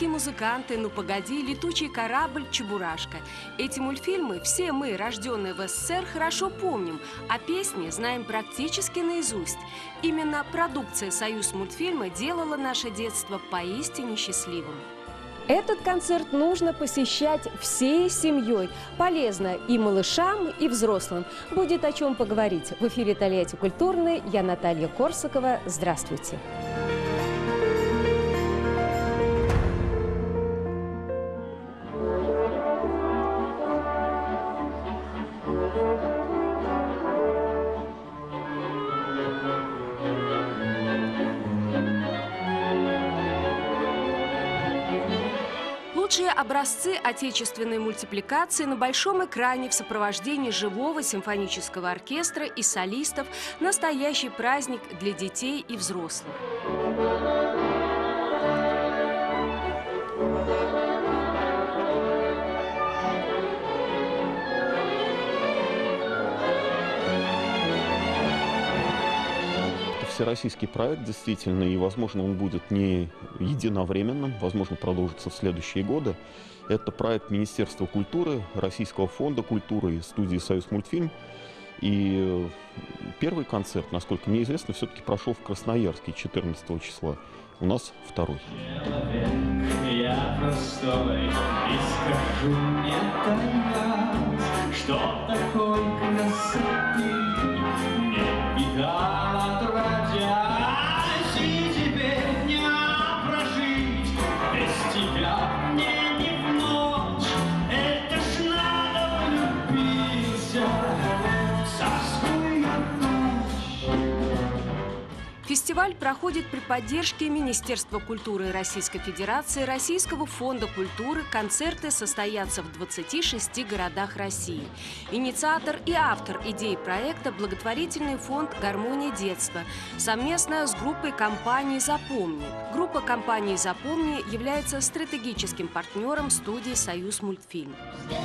«Советские музыканты», «Ну погоди», «Летучий корабль», «Чебурашка». Эти мультфильмы все мы, рожденные в СССР, хорошо помним, а песни знаем практически наизусть. Именно продукция «Союзмультфильма» делала наше детство поистине счастливым. Этот концерт нужно посещать всей семьей. Полезно и малышам, и взрослым. Будет о чем поговорить. В эфире «Тольятти культурный». Я Наталья Корсакова. Здравствуйте. Лучшие образцы отечественной мультипликации на большом экране в сопровождении живого симфонического оркестра и солистов – настоящий праздник для детей и взрослых. Всероссийский проект, действительно, и, возможно, он будет не единовременным, возможно, продолжится в следующие годы. Это проект Министерства культуры, Российского фонда культуры и студии «Союзмультфильм». И первый концерт, насколько мне известно, все-таки прошел в Красноярске 14 числа. У нас второй. Я простой, и скажу мне тогда, что такой красоты не видала отродясь, и теперь дня прожить без тебя мне не в ночь. Это ж надо влюбиться в царскую ночь. Фестиваль проходит при поддержке Министерства культуры Российской Федерации, Российского фонда культуры. Концерты состоятся в 26 городах России. Инициатор и автор идеи проекта – благотворительный фонд «Гармония детства» совместно с группой компании «Запомни». Группа компании «Запомни» является стратегическим партнером студии «Союзмультфильм».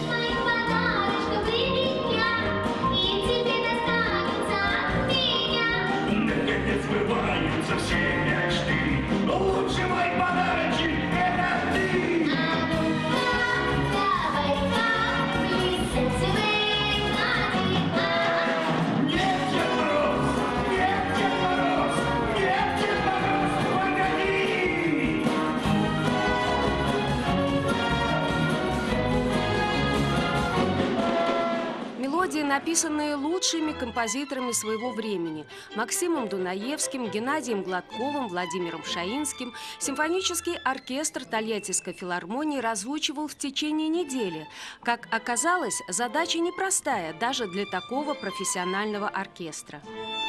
Сбываются все мечты. Лучший мой подарочек — это ты. Нет, Дед Мороз, нет, Дед Мороз, нет, Дед Мороз, погоди. Мелодии, написанные лучшими композиторами своего времени – Максимом Дунаевским, Геннадием Гладковым, Владимиром Шаинским. Симфонический оркестр Тольяттинской филармонии раззвучивал в течение недели. Как оказалось, задача непростая даже для такого профессионального оркестра.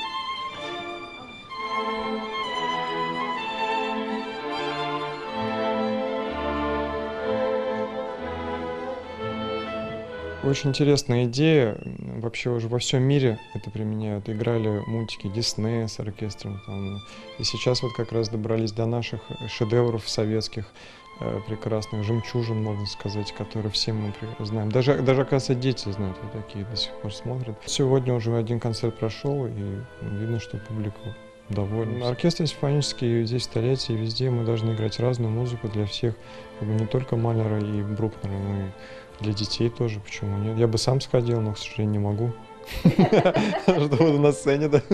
Очень интересная идея. Вообще уже во всем мире это применяют. Играли мультики Диснея с оркестром. Там. И сейчас вот как раз добрались до наших шедевров советских, прекрасных жемчужин, можно сказать, которые все мы знаем. Даже оказывается, дети знают, вот такие до сих пор смотрят. Сегодня уже один концерт прошел, и видно, что публика довольна. Оркестр симфонический здесь в Тольятти, и везде мы должны играть разную музыку для всех, как бы не только Малера и Брукнера, но и для детей тоже, почему нет? Я бы сам сходил, но, к сожалению, не могу. Что буду на сцене, да.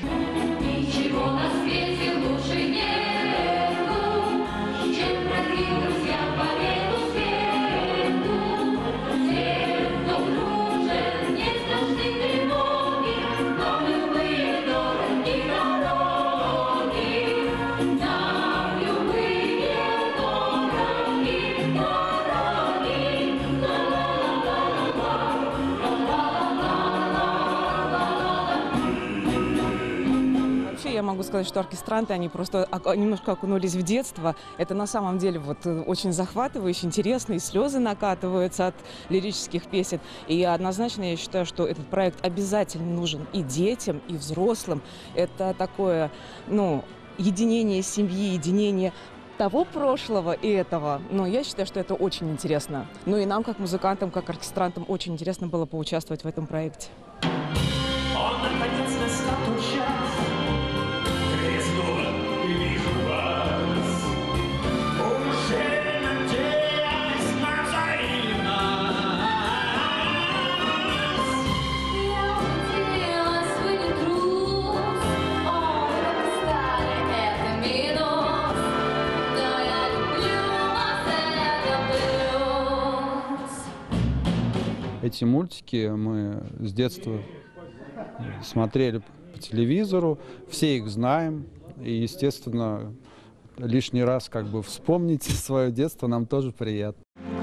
Я могу сказать, что оркестранты, они просто немножко окунулись в детство. Это на самом деле вот очень захватывающе, интересно, и слезы накатываются от лирических песен. И однозначно я считаю, что этот проект обязательно нужен и детям, и взрослым. Это такое, единение семьи, единение того прошлого и этого. Но я считаю, что это очень интересно. Ну и нам, как музыкантам, как оркестрантам, очень интересно было поучаствовать в этом проекте. Он наконец настал тот час. Треснуло, вижу вас. Уже Эти мультики мы с детства смотрели по телевизору, все их знаем. И, естественно, лишний раз как бы вспомнить свое детство нам тоже приятно.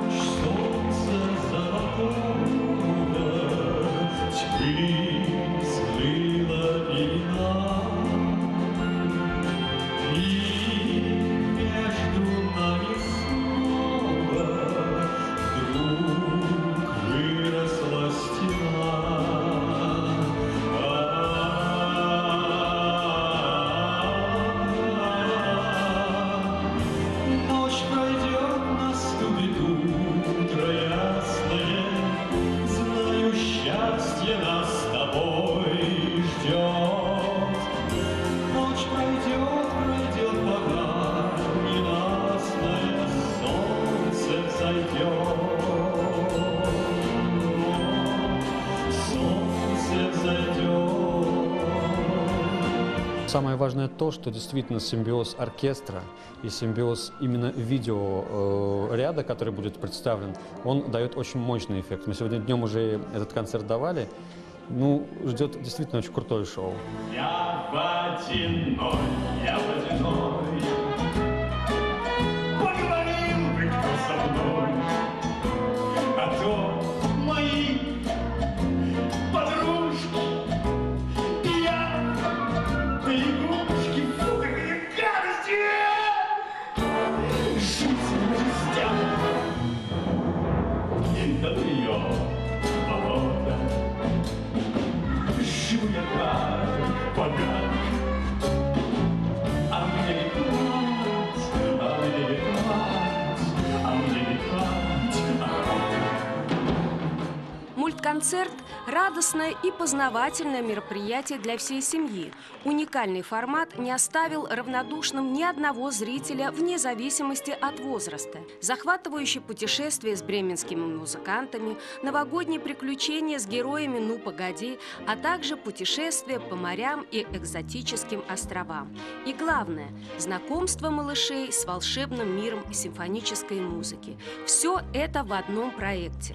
Самое важное то, что действительно симбиоз оркестра и симбиоз именно видеоряда, который будет представлен, он дает очень мощный эффект. Мы сегодня днем уже этот концерт давали. Ну, ждет действительно очень крутое шоу. Я водяной, поговорил бы кто со мной, а то мои подружки и я, лягушки, фу, какие гадости! Жизнь жестям, до нее болото. Живу я как богат, а мне не плать, а мне не плать, а мне не плать, Мультконцерт – радостное и познавательное мероприятие для всей семьи. Уникальный формат не оставил равнодушным ни одного зрителя вне зависимости от возраста. Захватывающее путешествие с бременскими музыкантами, новогодние приключения с героями «Ну, погоди», а также путешествия по морям и экзотическим островам. И главное – знакомство малышей с волшебным миром симфонической музыки. Все это в одном проекте.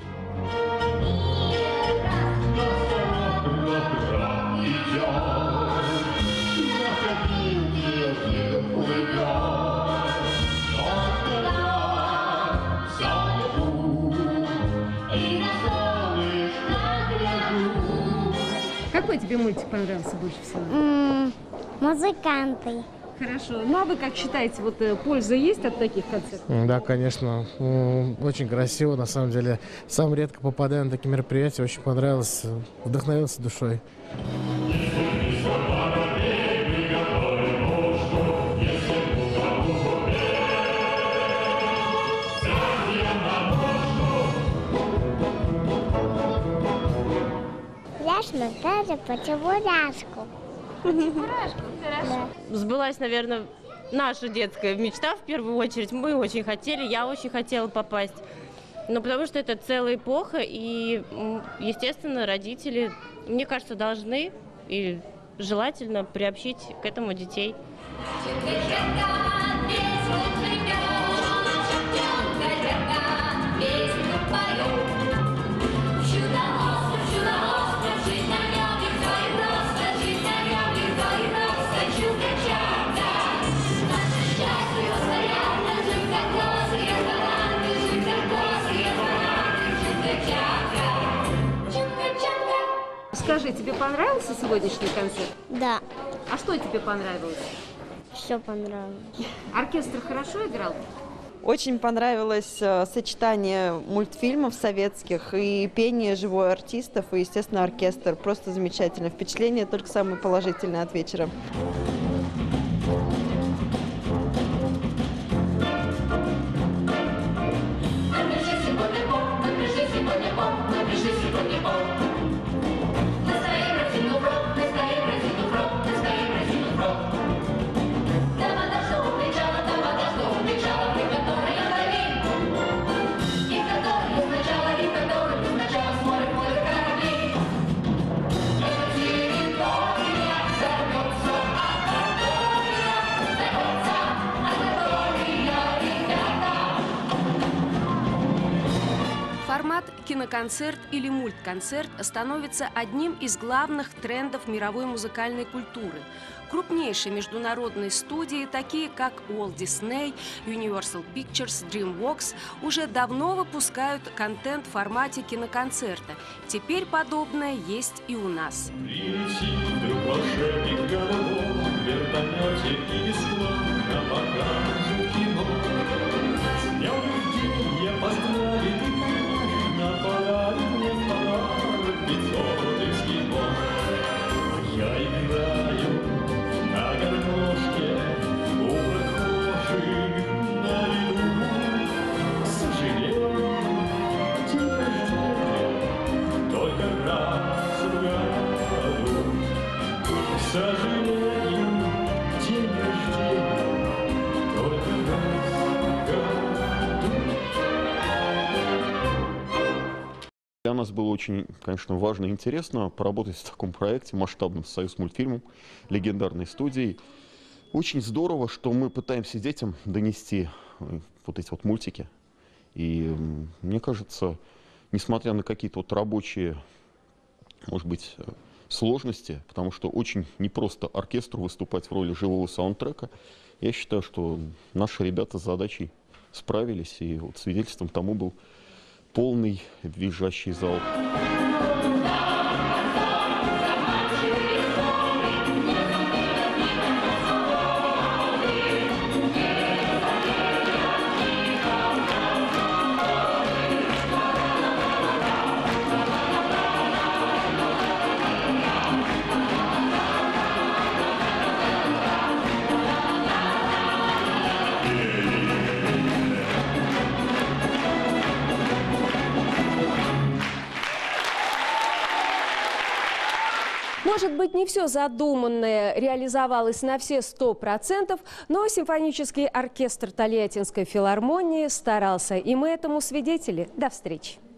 Какой тебе мультик понравился больше всего? Музыканты. Хорошо. Ну а вы как считаете, вот польза есть от таких концертов? Да, конечно. Очень красиво, на самом деле. Сам редко попадаю на такие мероприятия. Очень понравилось. Вдохновился душой. Яшно даже по чебурашку. Да. Сбылась, наверное, наша детская мечта в первую очередь. Мы очень хотели, я очень хотела попасть. Но потому что это целая эпоха, и, естественно, родители, мне кажется, должны и желательно приобщить к этому детей. Скажи, тебе понравился сегодняшний концерт? Да. А что тебе понравилось? Все понравилось. Оркестр хорошо играл? Очень понравилось сочетание мультфильмов советских и пение живой артистов, и, естественно, оркестр. Просто замечательно. Впечатление только самое положительное от вечера. Формат киноконцерт или мультконцерт становится одним из главных трендов мировой музыкальной культуры. Крупнейшие международные студии, такие как Walt Disney, Universal Pictures, DreamWorks, уже давно выпускают контент в формате киноконцерта. Теперь подобное есть и у нас. Прилетит вдруг волшебник головой в вертолете и бесплатно покажет кино. С днем рождения поздравит и, конечно, подарит мне в подарок 500 из кино. Я играю на гармошке у прохожих на виду. К сожалению, день рождения только раз в году. К сожалению, день рождения только раз в году. Для нас было очень, конечно, важно и интересно поработать в таком проекте масштабном с Союзмультфильмом, легендарной студией. Очень здорово, что мы пытаемся детям донести вот эти вот мультики. И мне кажется, несмотря на какие-то вот рабочие, может быть, сложности, потому что очень непросто оркестру выступать в роли живого саундтрека, я считаю, что наши ребята с задачей справились, и вот свидетельством тому был полный визжащий зал. Может быть, не все задуманное реализовалось на все 100%, но симфонический оркестр Тольяттинской филармонии старался, и мы этому свидетели. До встречи!